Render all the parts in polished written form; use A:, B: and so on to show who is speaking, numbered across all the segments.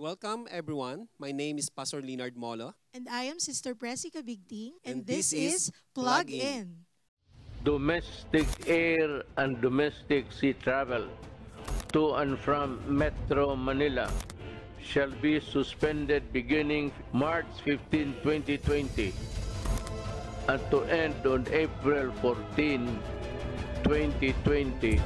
A: Welcome everyone. My name is Pastor Leonard Molo.
B: And I am Sister Presica Bigting.
A: And
B: this is Plug In.
C: Domestic air and domestic sea travel to and from Metro Manila shall be suspended beginning March 15, 2020 and to end on April 14, 2020.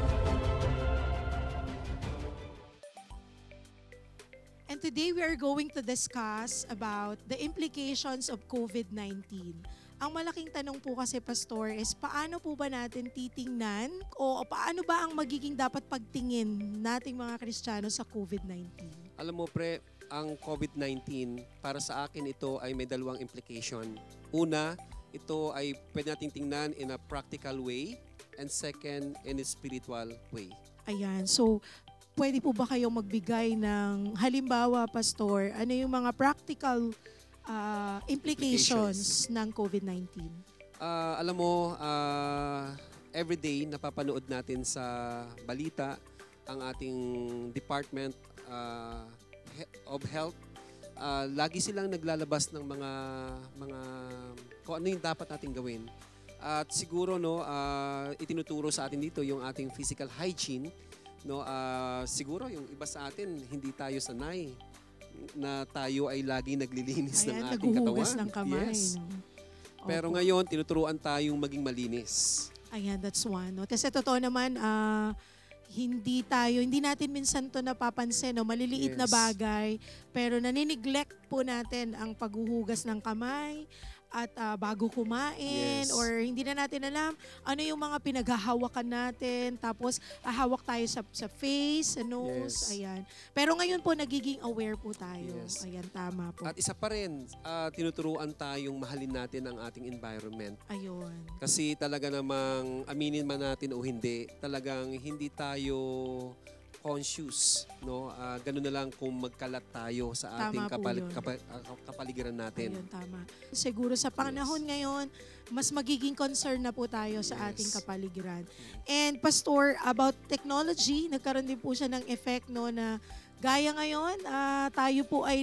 B: And today we are going to discuss about the implications of COVID-19. Ang malaking tanong po kasi, Pastor, is paano po ba natin titingnan o paano ba ang magiging dapat pagtingin nating mga Kristiyano sa COVID-19?
A: Alam mo pre, ang COVID-19 para sa akin ito ay may dalawang implication. Una, ito ay pwede nating tingnan in a practical way and second, in a spiritual way.
B: Ayan, so pwede po ba kayong magbigay ng halimbawa, Pastor, ano yung mga practical implications ng COVID-19?
A: Alam mo, everyday napapanood natin sa balita ang ating Department of Health. Lagi silang naglalabas ng mga kung ano yung dapat nating gawin. At siguro itinuturo sa atin dito yung ating physical hygiene. Siguro yung iba sa atin hindi tayo sanay na tayo ay lagi naglilinis ng ating katawan.
B: Naghuhugas ng kamay.
A: Yes.
B: No?
A: Pero ngayon, tinuturuan tayong maging malinis.
B: Ayan, that's one. No? Kasi totoo naman, hindi natin minsan to napapansin, no? Maliliit na bagay, pero nanineglect po natin ang paghuhugas ng kamay at bago kumain, or hindi na natin alam ano yung mga pinaghahawakan natin, tapos hawak tayo sa face, sa nose, ayan. Pero ngayon po nagiging aware po tayo. Ayan, tama po.
A: At isa pa rin, tinuturuan tayong mahalin natin ang ating environment.
B: Ayun.
A: Kasi talaga namang aminin man natin o hindi, talagang hindi tayo conscious, no? Ganun na lang kung magkalat tayo sa ating kapaligiran natin.
B: Ayun, tama. Siguro sa panahon ngayon, mas magiging concern na po tayo sa ating kapaligiran. And Pastor, about technology, nagkaroon din po siya ng effect, no, na gaya ngayon, tayo po ay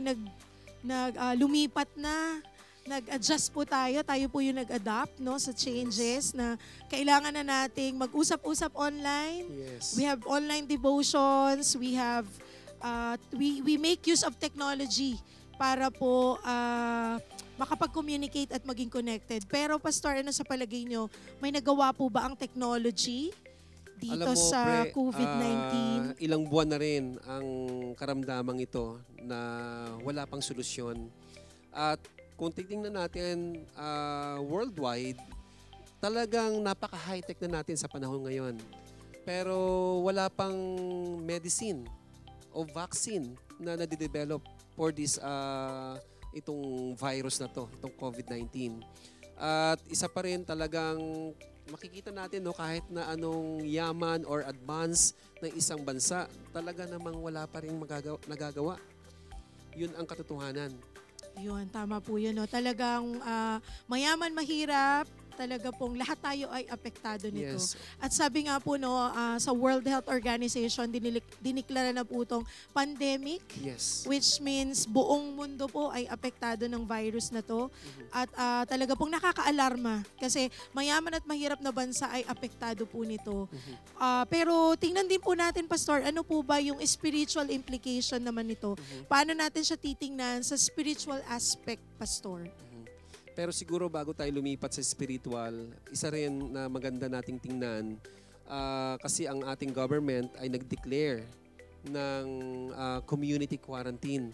B: lumipat na, nag-adjust po tayo po yung nag-adapt, no, sa changes na kailangan na nating mag-usap-usap online. We have online devotions, we have we make use of technology para po makapag-communicate at maging connected. Pero Pastor, ano sa palagay nyo, may nagawa po ba ang technology dito sa COVID-19?
A: Ilang buwan na rin ang karamdamang ito na wala pang solusyon. At kung titingnan natin worldwide, talagang napaka-high-tech na natin sa panahon ngayon. Pero wala pang medicine o vaccine na nadidevelop for this itong virus na to, itong COVID-19. At isa pa rin talagang makikita natin, no, kahit na anong yaman or advance ng isang bansa, talaga namang wala pa rin nagagawa. Yun ang katotohanan.
B: Yun, tama po yun. No? Talagang mayaman, mahirap, talaga pong lahat tayo ay apektado nito. At sabi nga po, no, sa World Health Organization, diniklara na po itong pandemic, which means buong mundo po ay apektado ng virus na to. At talaga pong nakakaalarma kasi mayaman at mahirap na bansa ay apektado po nito. Pero tingnan din po natin, Pastor, ano po ba yung spiritual implication naman nito? Paano natin siya titingnan sa spiritual aspect, Pastor?
A: Pero siguro bago tayo lumipat sa spiritual, isa rin na maganda nating tingnan kasi ang ating government ay nag-declare ng community quarantine.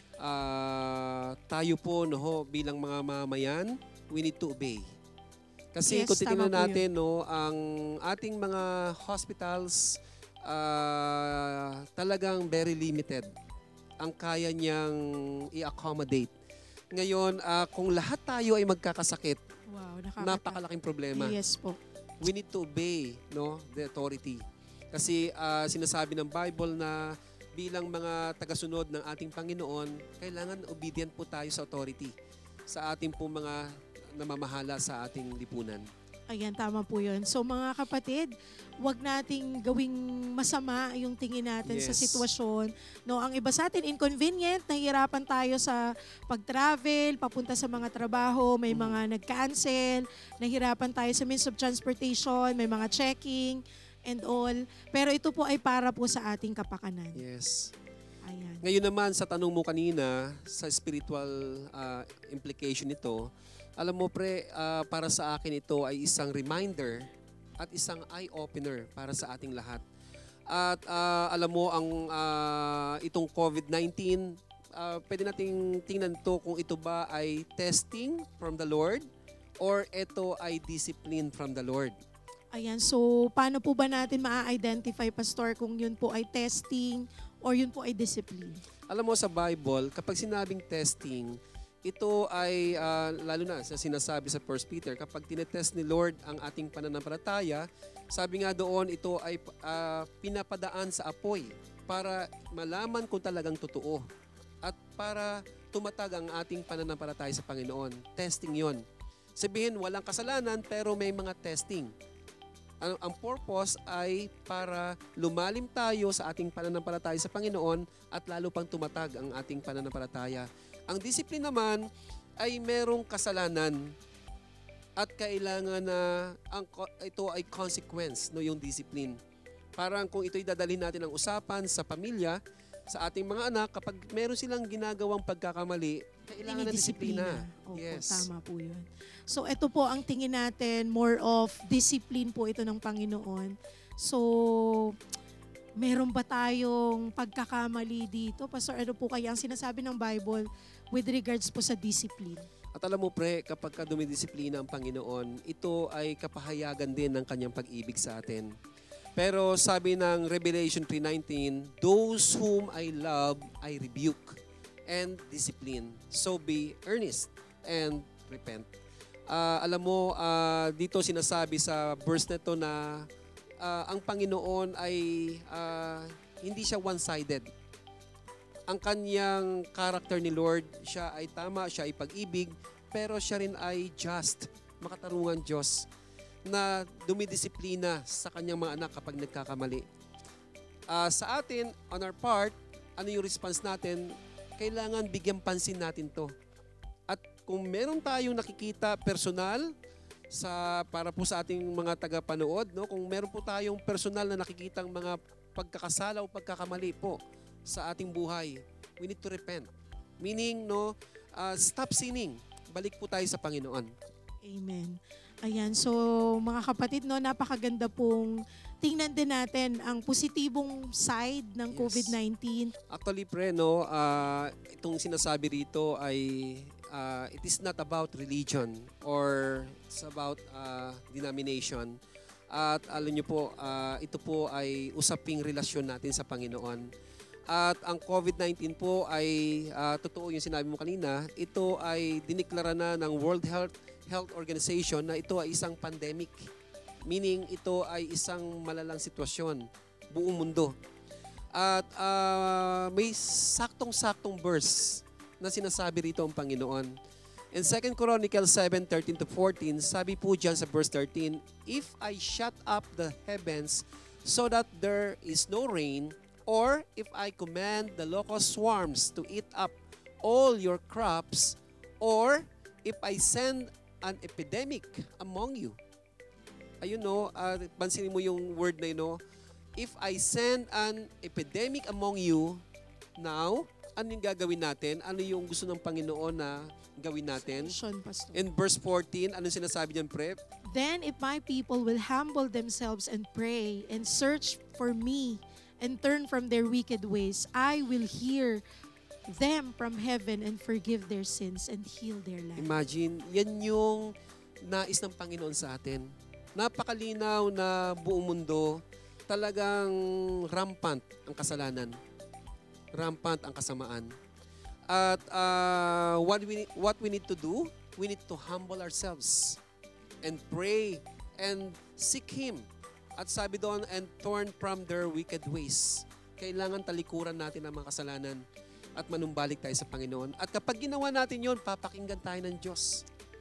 A: Tayo po bilang mga mamayan, we need to obey. Kasi kung titingnan natin, ang ating mga hospitals talagang very limited ang kaya niyang i-accommodate. Ngayon, kung lahat tayo ay magkakasakit, napakalaking problema.
B: Yes po.
A: We need to obey, no, the authority. Kasi sinasabi ng Bible na bilang mga tagasunod ng ating Panginoon, kailangan obedient po tayo sa authority, sa ating po mga namamahala sa ating lipunan.
B: Ayan, tama po yun. So mga kapatid, wag nating gawing masama yung tingin natin sa
A: Yes.
B: sitwasyon. No, ang iba sa atin, inconvenient, nahihirapan tayo sa pag-travel, papunta sa mga trabaho, may mga nag-cancel, nahihirapan tayo sa means of transportation, may mga checking, and all. Pero ito po ay para po sa ating kapakanan.
A: Yes.
B: Ayan.
A: Ngayon naman, sa tanong mo kanina, sa spiritual implication nito, alam mo pre, para sa akin ito ay isang reminder at isang eye-opener para sa ating lahat. At alam mo, itong COVID-19, pwede nating tingnan to kung ito ba ay testing from the Lord or ito ay discipline from the Lord.
B: Ayan, so paano po ba natin ma-identify, Pastor, kung yun po ay testing or yun po ay discipline?
A: Alam mo sa Bible, kapag sinabing testing, ito ay lalo na sa sinasabi sa 1 Peter, kapag tinetest ni Lord ang ating pananampalataya, sabi nga doon, ito ay pinapadaan sa apoy para malaman kung talagang totoo at para tumatag ang ating pananampalataya sa Panginoon. Testing yon. Sabihin, walang kasalanan pero may mga testing. Ang purpose ay para lumalim tayo sa ating pananampalataya sa Panginoon at lalo pang tumatag ang ating pananampalataya. Ang discipline naman ay merong kasalanan at kailangan na ito ay consequence, no, yung discipline. Parang kung ito'y dadalhin natin ang usapan sa pamilya, sa ating mga anak, kapag meron silang ginagawang pagkakamali, kailangan ng disiplina.
B: Opo,
A: Yes.
B: tama po yun. So ito po ang tingin natin, more of discipline po ito ng Panginoon. So, meron ba tayong pagkakamali dito? Pastor, ano po kaya ang sinasabi ng Bible with regards po sa discipline?
A: At alam mo pre, kapag ka dumidisiplina ang Panginoon, ito ay kapahayagan din ng kanyang pag-ibig sa atin. Pero sabi ng Revelation 3:19, those whom I love, I rebuke and discipline. So be earnest and repent. Alam mo, dito sinasabi sa verse na ito na ang Panginoon ay hindi siya one-sided. Ang kanyang character ni Lord, siya ay tama, siya ay pag-ibig, pero siya rin ay just, makatarungan Diyos na dumidisiplina sa kanyang mga anak kapag nagkakamali. Sa atin, on our part, ano yung response natin? Kailangan bigyan pansin natin to. At kung meron tayong nakikita personal, para po sa ating mga tagapanood, no? Kung meron po tayong personal na nakikitang mga pagkakasala o pagkakamali po sa ating buhay, we need to repent. Meaning, no, stop sinning. Balik po tayo sa Panginoon.
B: Amen. Ayan, so mga kapatid, no, napakaganda pong tingnan din natin ang positibong side ng
A: Yes.
B: COVID-19.
A: Actually, pre, no, itong sinasabi rito ay it is not about religion or it's about denomination. At alam niyo po, ito po ay usaping relasyon natin sa Panginoon. At ang COVID-19 po ay, totoo yung sinabi mo kanina, ito ay diniklara na ng World Health Organization na ito ay isang pandemic. Meaning ito ay isang malalang sitwasyon, buong mundo. At may saktong-saktong verse na sinasabi rito ang Panginoon. In 2 Chronicles 7:13-14, sabi po dyan sa verse 13, if I shut up the heavens so that there is no rain, or if I command the locust swarms to eat up all your crops, or if I send an epidemic among you. Ayun no, pansinin mo yung word na yun, no? If I send an epidemic among you, now, ano yung gagawin natin? Ano yung gusto ng Panginoon na gawin natin?
B: Solution, Pastor.
A: In verse 14, ano sinasabi niyan, pre?
B: Then if my people will humble themselves and pray and search for me and turn from their wicked ways, I will hear them from heaven and forgive their sins and heal their land.
A: Imagine, yan yung nais ng Panginoon sa atin. Napakalinaw na buong mundo, talagang rampant ang kasalanan. Rampant ang kasamaan. At what we need to do, we need to humble ourselves and pray and seek Him. At sabi doon, and turn from their wicked ways. Kailangan talikuran natin ang mga kasalanan at manumbalik tayo sa Panginoon. At kapag ginawa natin yon, papakinggan tayo ng Diyos.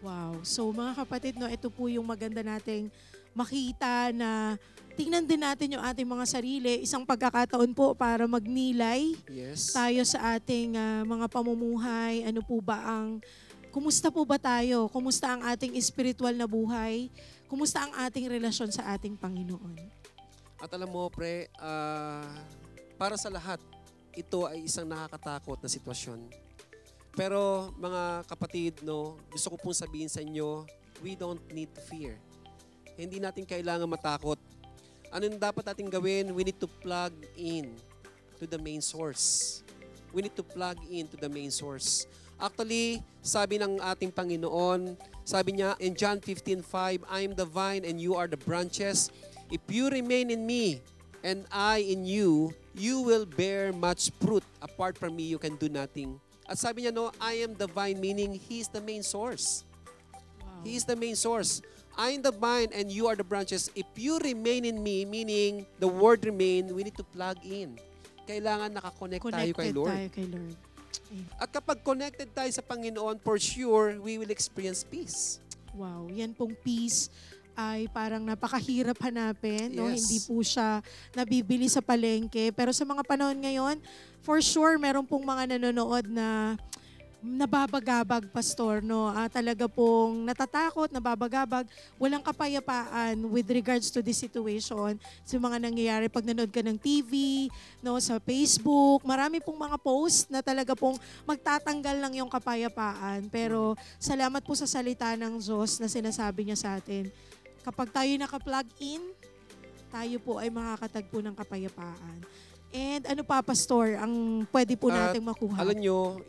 B: Wow. So mga kapatid, no, ito po yung maganda nating makita na tingnan din natin yung ating mga sarili. Isang pagkakataon po para magnilay
A: Yes.
B: tayo sa ating mga pamumuhay. Ano po ba kumusta po ba tayo? Kumusta ang ating spiritual na buhay? Kumusta ang ating relasyon sa ating Panginoon?
A: At alam mo, pre, para sa lahat, ito ay isang nakakatakot na sitwasyon. Pero mga kapatid, no, gusto ko pong sabihin sa inyo, we don't need to fear. Hindi natin kailangan matakot. Ano yung dapat natin gawin? We need to plug in to the main source. We need to plug in to the main source. Actually, sabi ng ating Panginoon, sabi niya in John 15:5, I am the vine and you are the branches. If you remain in me and I in you, you will bear much fruit. Apart from me, you can do nothing. At sabi niya, no, I am the vine, meaning He is the main source.
B: Wow.
A: He is the main source. I am the vine and you are the branches. If you remain in me, meaning the word remain, we need to plug in. Kailangan nakakonect tayo kay Lord.
B: Tayo kay Lord.
A: At kapag connected tayo sa Panginoon, for sure, we will experience peace.
B: Wow, yan pong peace ay parang napakahirap hanapin, no?
A: Yes.
B: Hindi po siya nabibili sa palengke. Pero sa mga panahon ngayon, for sure, meron pong mga nanonood na nababagabag, pastor, no? Talaga pong natatakot, nababagabag, walang kapayapaan with regards to this situation. Sa mga nangyayari pag nanood ka ng TV, no, sa Facebook, marami pong mga post na talaga pong magtatanggal lang yung kapayapaan. Pero salamat po sa salita ng Diyos na sinasabi niya sa atin. Kapag tayo naka-plug in, tayo po ay makakatagpo ng kapayapaan. And ano pa, pastor, ang pwede po nating makuha?
A: Alam nyo,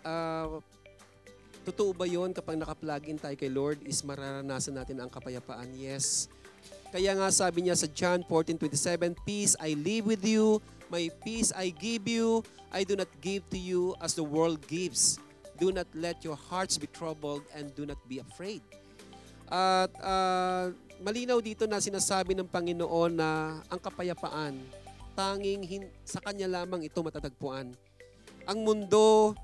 A: totoo ba yun kapag naka-plug in tayo kay Lord is mararanasan natin ang kapayapaan? Yes. Kaya nga sabi niya sa John 14:27, Peace I leave with you, my peace I give you, I do not give to you as the world gives. Do not let your hearts be troubled and do not be afraid. At malinaw dito na sinasabi ng Panginoon na ang kapayapaan, tanging sa Kanya lamang ito matatagpuan. Ang mundo,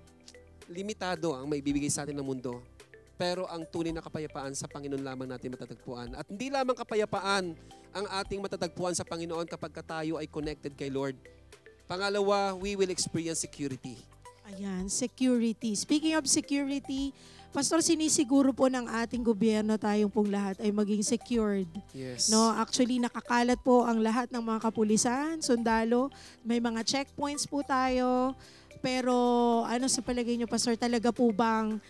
A: limitado ang maibibigay sa atin ng mundo. Pero ang tunay na kapayapaan sa Panginoon lamang natin matatagpuan. At hindi lamang kapayapaan ang ating matatagpuan sa Panginoon kapag tayo ay connected kay Lord. Pangalawa, we will experience security.
B: Ayan, security. Speaking of security, Pastor, sinisiguro po ng ating gobyerno tayong pong lahat ay maging secured.
A: Yes.
B: No, actually nakakalat po ang lahat ng mga kapulisan, sundalo, may mga checkpoints po tayo. Pero ano sa palagay niyo, Pastor, talaga po bang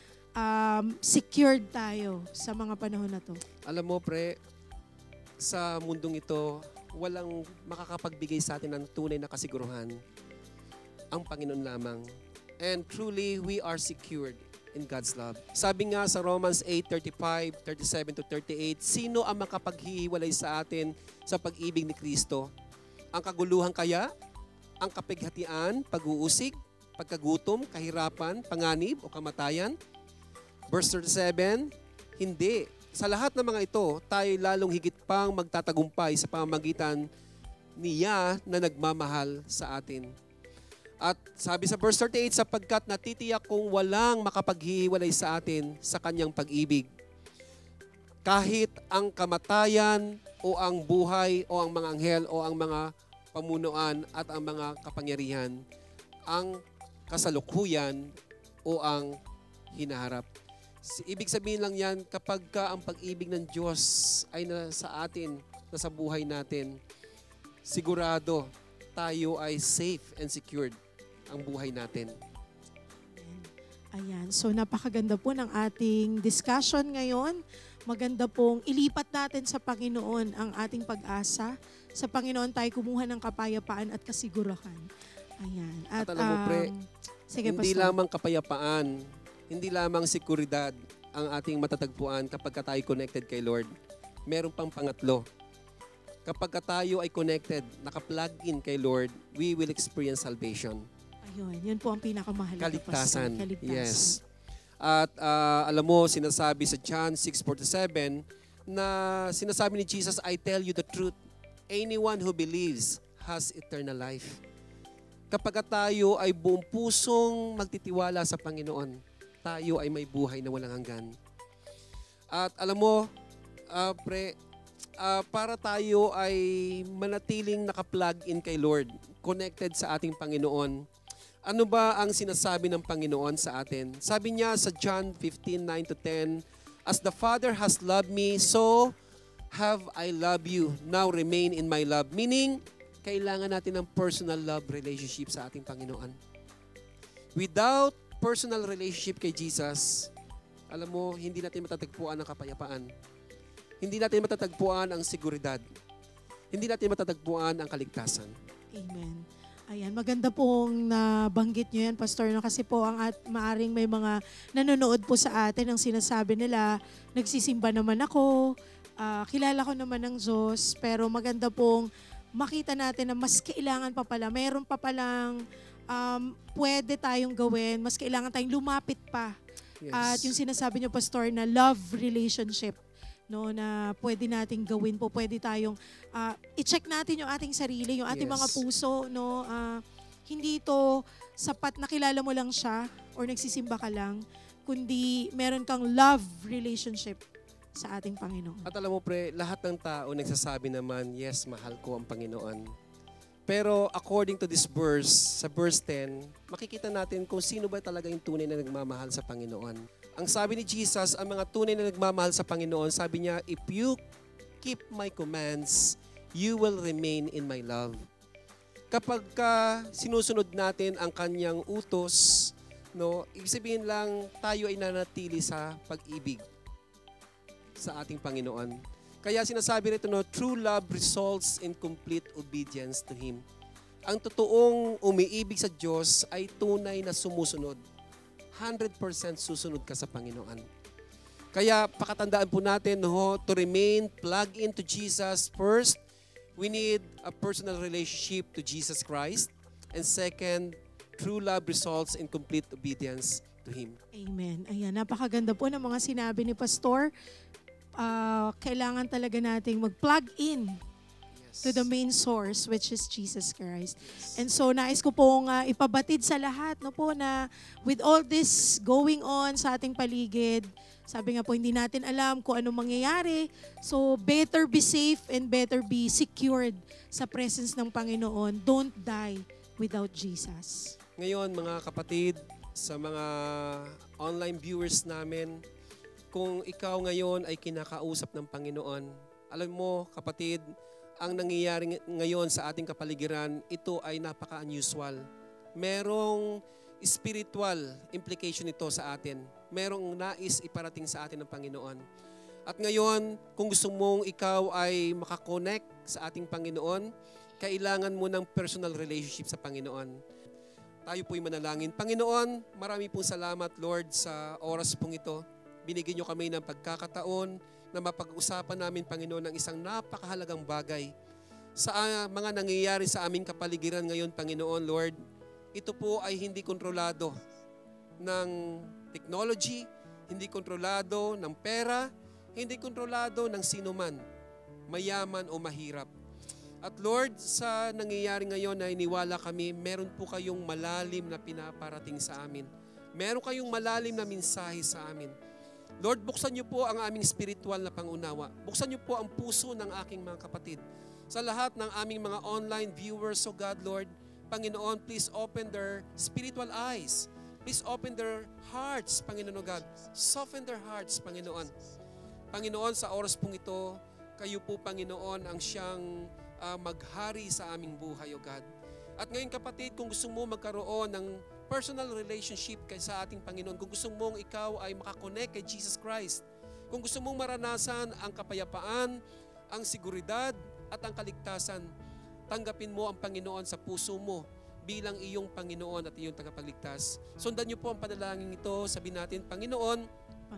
B: secured tayo sa mga panahon na to?
A: Alam mo, pre, sa mundong ito, walang makakapagbigay sa atin ng tunay na kasiguruhan. Ang Panginoon lamang. And truly, we are secured in God's love. Sabi nga sa Romans 8:35, 37-38, sino ang makapaghihiwalay sa atin sa pag-ibig ni Kristo? Ang kaguluhan kaya? Ang kapighatian, pag-uusig, pagkagutom, kahirapan, panganib o kamatayan? Verse 37, hindi. Sa lahat ng mga ito, tayo lalong higit pang magtatagumpay sa pamamagitan niya na nagmamahal sa atin. At sabi sa verse 38, sapagkat natitiyak kong walang makapaghihiwalay sa atin sa kanyang pag-ibig. Kahit ang kamatayan o ang buhay o ang mga anghel o ang mga pamunuan at ang mga kapangyarihan, ang kasalukuyan o ang hinaharap. Ibig sabihin lang yan, kapag ang pag-ibig ng Diyos ay nasa atin, nasa buhay natin, sigurado tayo ay safe and secured ang buhay natin.
B: Ayan. So napakaganda po ng ating discussion ngayon. Maganda pong ilipat natin sa Panginoon ang ating pag-asa. Sa Panginoon tayo kumuha ng kapayapaan at kasigurahan. Ayan.
A: At alam mo, pre,
B: sige,
A: hindi
B: Pastor.
A: lamang kapayapaan, hindi lamang seguridad ang ating matatagpuan kapag tayo connected kay Lord. Meron pang pangatlo. Kapag tayo ay connected, naka-plug in kay Lord, we will experience salvation.
B: Ayun, yun po ang pinakamahalaga.
A: Kaligtasan.
B: Pastor. Kaligtasan.
A: Yes. At alam mo, sinasabi sa John 6:47 na sinasabi ni Jesus, I tell you the truth, anyone who believes has eternal life. Kapag tayo ay buong pusong magtitiwala sa Panginoon, tayo ay may buhay na walang hanggan. At alam mo, para tayo ay manatiling naka-plug in kay Lord, connected sa ating Panginoon, ano ba ang sinasabi ng Panginoon sa atin? Sabi niya sa John 15:9-10, "As the Father has loved me, so have I loved you. Now remain in my love." Meaning, kailangan natin ng personal love relationship sa ating Panginoon. Without personal relationship kay Jesus, alam mo, hindi natin matatagpuan ang kapayapaan. Hindi natin matatagpuan ang seguridad. Hindi natin matatagpuan ang kaligtasan.
B: Amen. Ayan, maganda pong nabanggit nyo yan, Pastor, no? Kasi po maaring may mga nanonood po sa atin ang sinasabi nila, nagsisimba naman ako, kilala ko naman ng Diyos, pero maganda pong makita natin na mas kailangan pa pala, mayroon pa palang pwede tayong gawin, mas kailangan tayong lumapit pa.
A: Yes.
B: At yung sinasabi nyo, Pastor, na love relationship, no, na pwede nating gawin po, pwede tayong i-check natin yung ating sarili, yung ating
A: Yes.
B: mga puso, no, hindi ito sapat na kilala mo lang siya or nagsisimba ka lang, kundi meron kang love relationship sa ating Panginoon.
A: At alam mo pre, lahat ng tao nagsasabi naman, yes, mahal ko ang Panginoon. Pero according to this verse, sa verse 10, makikita natin kung sino ba talaga yung tunay na nagmamahal sa Panginoon. Ang sabi ni Jesus, ang mga tunay na nagmamahal sa Panginoon, sabi niya, "If you keep my commands, you will remain in my love." Kapag sinusunod natin ang kanyang utos, no, ibig sabihin lang tayo ay nanatili sa pag-ibig sa ating Panginoon. Kaya sinasabi rito, no, true love results in complete obedience to Him. Ang totoong umiibig sa Diyos ay tunay na sumusunod. 100% susunod ka sa Panginoon. Kaya pakatandaan po natin, no, to remain plugged into Jesus, first, we need a personal relationship to Jesus Christ. And second, true love results in complete obedience to Him.
B: Amen. Ayan, napakaganda po ng mga sinabi ni Pastor. Kailangan talaga nating mag-plug in to the main source, which is Jesus Christ. And so, nais ko pong ipabatid sa lahat, no po, na with all this going on sa ating paligid, sabi nga po, hindi natin alam kung anong mangyayari. So, better be safe and better be secured sa presence ng Panginoon. Don't die without Jesus.
A: Ngayon, mga kapatid, sa mga online viewers namin, kung ikaw ngayon ay kinakausap ng Panginoon, alam mo, kapatid, ang nangyayari ngayon sa ating kapaligiran, ito ay napaka-unusual. Merong spiritual implication ito sa atin. Merong nais iparating sa atin ng Panginoon. At ngayon, kung gusto mong ikaw ay makakonect sa ating Panginoon, kailangan mo ng personal relationship sa Panginoon. Tayo po'y manalangin. Panginoon, marami pong salamat, Lord, sa oras pong ito. Binigyan niyo kami ng pagkakataon na mapag-usapan namin, Panginoon, ng isang napakahalagang bagay sa mga nangyayari sa aming kapaligiran ngayon, Panginoon, Lord. Ito po ay hindi kontrolado ng technology, hindi kontrolado ng pera, hindi kontrolado ng sino man, mayaman o mahirap. At Lord, sa nangyayari ngayon na iniwala kami, meron po kayong malalim na pinaparating sa amin. Meron kayong malalim na mensahe sa amin. Lord, buksan niyo po ang aming spiritual na pangunawa. Buksan niyo po ang puso ng aking mga kapatid. Sa lahat ng aming mga online viewers, so God, Lord, Panginoon, please open their spiritual eyes. Please open their hearts, Panginoon God. Soften their hearts, Panginoon. Panginoon, sa oras pong ito, kayo po, Panginoon, ang siyang maghari sa aming buhay, O God. At ngayon, kapatid, kung gusto mo magkaroon ng personal relationship kay sa ating Panginoon, kung gusto mong ikaw ay makakonect kay Jesus Christ, kung gusto mong maranasan ang kapayapaan, ang seguridad at ang kaligtasan, tanggapin mo ang Panginoon sa puso mo bilang iyong Panginoon at iyong tagapagligtas. Sundan niyo po ang panalangin ito. Sabihin natin, Panginoon,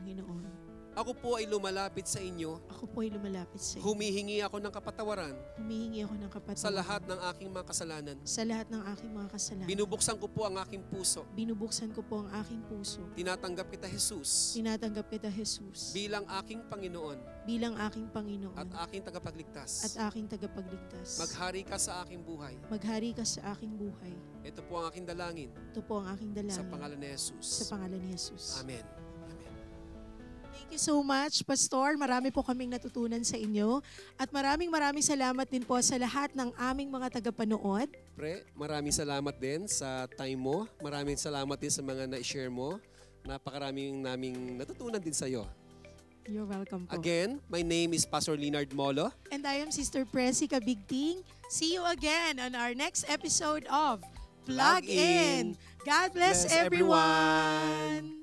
A: ako po ay lumalapit sa inyo.
B: Ako po ay lumalapit sa inyo.
A: Humihingi ako ng kapatawaran.
B: Humihingi ako ng kapatawaran.
A: Sa lahat ng aking mga kasalanan.
B: Sa lahat ng aking mga kasalanan.
A: Binubuksan ko po ang aking puso.
B: Binubuksan ko po ang aking puso.
A: Tinatanggap kita, Jesus.
B: Tinatanggap kita, Jesus.
A: Bilang aking Panginoon.
B: Bilang aking Panginoon.
A: At aking tagapagligtas.
B: At aking tagapagligtas.
A: Maghari ka sa aking buhay.
B: Maghari ka sa aking buhay.
A: Ito po ang aking dalangin.
B: Ito po ang aking dalangin.
A: Sa pangalan ni Jesus.
B: Sa pangalan ni Jesus.
A: Amen.
B: Thank Thank you so much, Pastor. Marami po kaming natutunan sa inyo. At maraming salamat din po sa lahat ng aming mga tagapanood.
A: Pre, maraming salamat din sa time mo. Maraming salamat din sa mga na-share mo. Napakaraming naming natutunan din sa iyo.
B: You're welcome po.
A: Again, my name is Pastor Leonard Molo.
B: And I am Sister Pressy Kabigting. See you again on our next episode of Plug In. God bless everyone.